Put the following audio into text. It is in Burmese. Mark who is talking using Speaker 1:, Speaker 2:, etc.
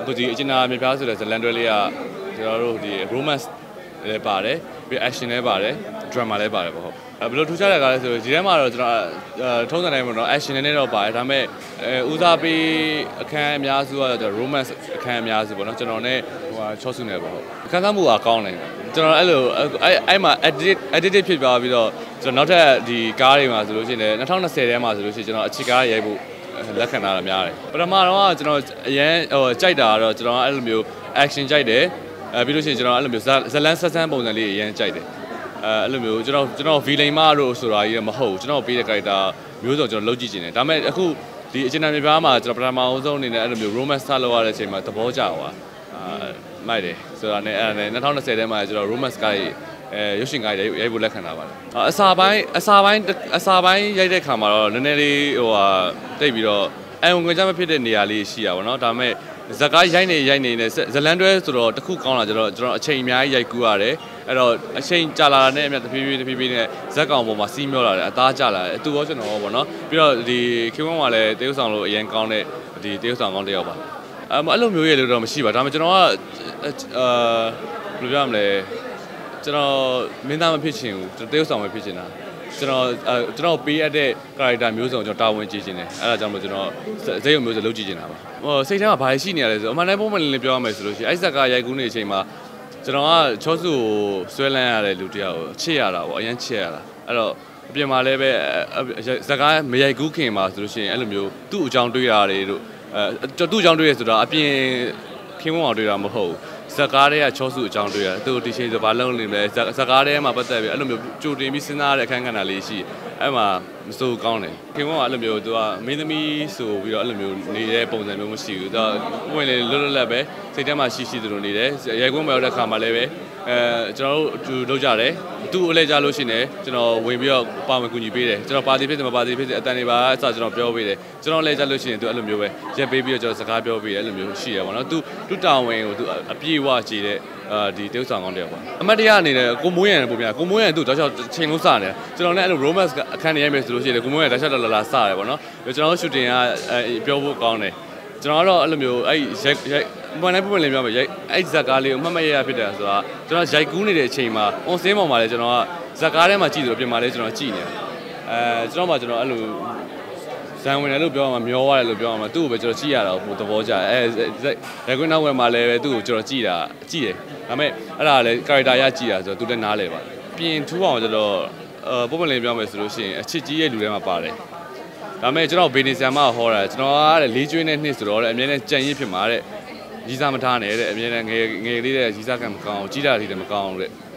Speaker 1: အခုဒီအကျဉ်းသားမြေပြားဆိုတဲ့ဇလန်တွဲလေးကကျွန်တော်တို့ဒီ romance လည်းပါတယ်ပြီး action လည်းပါတယ် drama လည်းပါတယ်ပေါ့ဟုတ်ဘယ်လိုထူးခြားတဲ့ကားလဲဆိုတော့ဒီထဲမှာတော့ကျွန်တော်ထုံးစံတိုင်းပေါ့နော် action နဲ့တော့ပါတယ်ဒါပေမဲ့ဦးစားပေးအခန်းအများစုကတော့ romance အခန်းအများစုပေါ့နော်ကျွန်တော်နဲ့ဟိုချောစုနေပေါ့ဟုတ်အခန်းသားမှုကကောင်းတယ်ကျွန်တော်အဲ့လိုအဲ့မှာ edit ဖြစ်သွားပြီးတော့ကျွန်တော်နောက်ထပ်ဒီကားတွေမှာဆိုလို့ရှိရင်2020ထဲမှာဆိုလို့ရှိရင်ကျွန်တော်အခြေကားရိုက်ဖို့လက်ခံတာများတယ်ပထမတော့ကျွန်တော်အရင်ကြိုက်တာကတော့ကျွန်တော်အဲ့လိုမျိုး action ကြိုက်တယ်ပြီးလို့ရှိရင်ကျွန်တော်အဲ့လိုမျိုးဇလန်းဆက်ဆန်းပုံစံလေးအရင်ကြိုက်တယ်အဲ့လိုမျိုးကျွန်တော် villain မလို့ဆိုတာကြီးမဟုတ်ဘူးကျွန်တော်ပေးတဲ့ character မျိုးစုံကျွန်တော်လုပ်ကြည့်နေတယ်ဒါပေမဲ့အခုဒီအကျဉ်းသားမြေပြားမှာကျွန်တော်ပထမအောင်ဆုံးအနေနဲ့အဲ့လိုမျိုး romance စလုပ်ရတဲ့အချိန်မှာသဘောကျသွားမိုက်တယ်ဆိုတာနဲ့အဲ့ဒါနဲ့2020ထဲမှာကျွန်တော် romance ကားရုပ်ရှင်ကားရိုက်ဖို့လက်ခံတာပါတယ်အစာပိုင်းရိုက်တဲ့ခါမှာတော့နည်းနည်းလေးဟိုဟာတိတ်ပြီးတော့အံဝင်ကြမဖြစ်တဲ့နေရာလေးရှိရပါတော့ဒါပေမဲ့ဇက်ကားရိုက်နေနဲ့ဇလန်တွဲဆိုတော့တခုကောင်းလာကျွန်တော်အချိန်အများကြီးရိုက်ကူးရတယ်အဲ့တော့အချိန်ကြာလာတဲ့နဲ့အမြတ်တဖြည်းဖြည်းနဲ့ဇက်ကောင်ပေါ်မှာစီးမျောလာတယ်အသားကျလာတယ်သူရောကျွန်တော်ရောပေါ့နော်ပြီးတော့ဒီခေဝန်းကလည်းတေးဥဆောင်လို့အရင်ကောင်းတဲ့ဒီတေးဥဆောင်ကောင်းတစ်ယောက်ပါအဲ့လိုမျိုးရဲ့လို့တော့မရှိပါဒါပေမဲ့ကျွန်တော်ကဘယ်လိုပြောရမလဲကျွန်တော်မင်းသားမဖြစ်ချင်ဘူးတေးဥဆောင်ပဲဖြစ်ချင်တာကျွန်တော်ပေးရတဲ့ character မျိုးစုံကျွန်တော်တာဝန်ကြည့်ခြင်းတယ်အဲ့ဒါကြောင့်မို့ကျွန်တော်ဇက်ရုံမျိုးစုံလုပ်ကြည့်ခြင်းတာပါဟိုစိတ်ထဲမှာဘာရှိနေရလဲဆိုအမှန်တမ်းပုံမှန်လေးပြောရမယ်ဆိုလို့ရှိရင်အဲ့ဇက်ကရိုက်ကူးနေတဲ့အချိန်မှာကျွန်တော်ကချောစုကိုဆွဲလန်းရတဲ့လူတယောက်ကိုချစ်ရတာပေါ့အရင်ချစ်ရတာအဲ့တော့အပြင်မှာလည်းပဲဇက်ကမရိုက်ကူးခင်မှာဆိုလို့ရှိရင်အဲ့လိုမျိုးသူ့အကြောင်းတွေးရတယ်တို့သူ့အကြောင်းတွေးရဆိုတာအပြင်ခင်းဝအောင်တွေးတာမဟုတ်ဘူးဇက်ကားတွေကချောစုအကြောင်းတွေ့ရသူဒီချိန်ဆိုဘာလုံးနေလဲဇက်ကားတွေမှာပတ်သက်ပြီးအဲ့လိုမျိုးကြိုတင်ပြီးစဉ်းစားရတဲ့အခန်းကဏ္ဍလေးရှိအဲ့မှာမစိုးကောင်းတယ်ခင်ဗျားကအဲ့လိုမျိုးသူကမင်းသမီးဆိုပြီးတော့အဲ့လိုမျိုးနေတဲ့ပုံစံမျိုးမရှိဘူးသူကဝင်လေလွတ်လပ်ပဲစိတ်ထဲမှာရှိသူလိုနေတယ်ရိုက်ခွင့်မရောက်တဲ့ခါမှာလည်းပဲကျွန်တော်တို့လုပ်ကြတယ်သူ့အလဲကြလို့ရှိနေကျွန်တော်ဝင်ပြီးတော့ပါဝင်ကူညီပေးတယ်ကျွန်တော်ပါတီဖြစ်တယ်မပါတီဖြစ်တယ်အတန်တွေပါအစကျွန်တော်ပြောပေးတယ်ကျွန်တော်လဲကြလို့ရှိရင်သူအဲ့လိုမျိုးပဲရက်ပေးပြီးတော့ကျွန်တော်စကားပြောပေးတယ်အဲ့လိုမျိုးရှိရပါတော့သူတာဝန်ကိုသူအပြည့်ဝကြည့်တဲ့ဒီတေးဥဆောင်ကောင်းတယ်ပေါ့အမတ်တရားအနေနဲ့ကိုမိုးရံပုံပြကိုမိုးရံသူတောက်လျှောက်ချိန်လုံးစတယ်ကျွန်တော်လည်းအဲ့လို romance အခန်းတွေရိုက်မယ်ဆိုလို့ရှိရင်ကိုမိုးရံတောက်လျှောက်လာစတယ်ပေါ့နော်ကျွန်တော် shooting ကပြောဖို့ကောင်းတယ်ကျွန်တော်ကတော့အဲ့လိုမျိုးအဲ့မှန်တိုင်းပုံမှန်လေးပြောမယ်အဲ့ဇက်ကားလေးကိုမှတ်ရဖြစ်တယ်ဆိုတာကျွန်တော်ရိုက်ကူးနေတဲ့အချိန်မှာ on scene ပေါ်မှာလည်းကျွန်တော်ကဇက်ကားထဲမှာကြည့်တယ်ပြင်မှာလည်းကျွန်တော်ကြည့်နေကျွန်တော်အဲ့လိုဇန်ဝင်တယ်လို့ပြောမှာမျောရတယ်လို့ပြောမှာသူ့ကိုပဲကျွန်တော်ကြည့်ရတာကိုသဘောကျတယ်ရိုက်ခွင့်နောက်ဝယ်မှာလည်းပဲသူ့ကိုကျွန်တော်ကြည့်တယ်ဒါပေမဲ့အဲ့ဒါလည်း character ရကြည့်တာဆိုတော့သူလည်းနားလဲပါတယ်ပြင်ထူးအောင်ကျွန်တော်ပုံမှန်လေးပြောမယ်ဆိုလို့ရှိရင်အချစ်ကြီးရဲ့လူထဲမှာပါတယ်ဒါပေမဲ့ကျွန်တော်ဘေနီဆန်မဟောတာကျွန်တော်ကလေးကျွေးနဲ့နှစ်ဆိုတော့အမြဲတမ်းကြံ့ရစ်ဖြစ်မှာတဲ့ကြီးစားမထားနဲ့တဲ့အမြဲတမ်းငယ်လေးတဲ့ကြီးစားကံမကောင်းကြီးတာလေးလည်းမကောင်းတဲ့